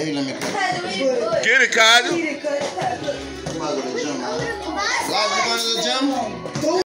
Hey, let me cut. Get it, Kaja. You might go to the gym, man. Live, you going to the gym?